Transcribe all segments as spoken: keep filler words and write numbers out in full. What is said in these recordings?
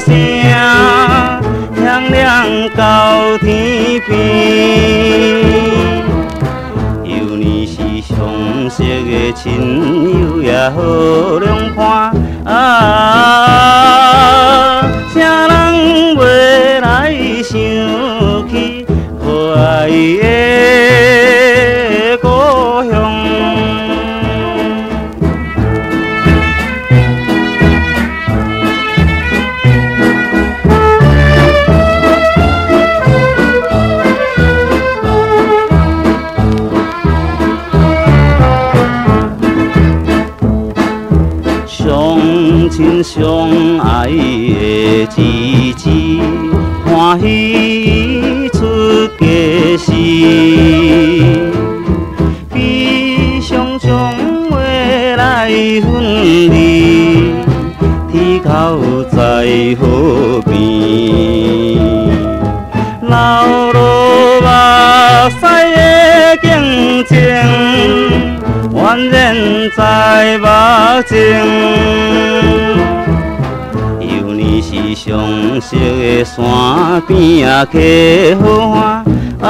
声响亮到天边。有你是相识的亲友，也好良伴啊！啥人袂来想起可爱的故乡？相亲相爱的日子，欢喜出家时，悲伤将袂来分离，天口在河边，流落目屎的景情。宛然在目前，有你是相识的山边啊，客好汉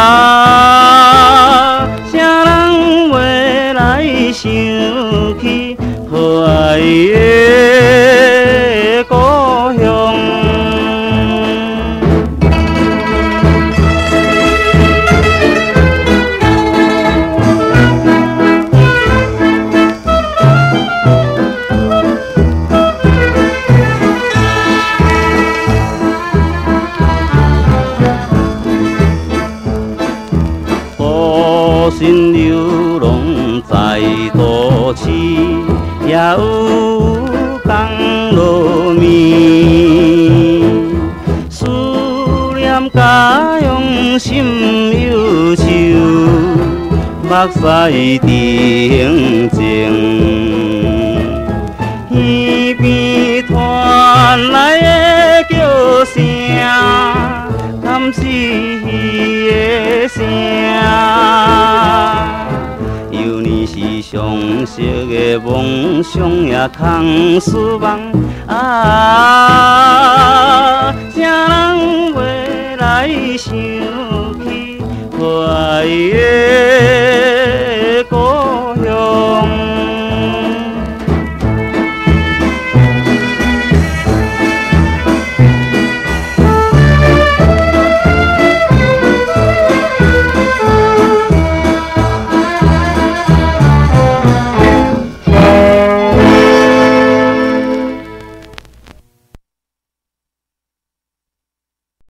啊，啥人袂来想起可爱的故乡？心流浪在都市，也有讲落眠。思念家乡心忧愁，目屎伫胸前。耳边传来的叫声，敢是鱼的声？有你是相识的梦想，也空思梦啊！啥人袂来想起可爱的？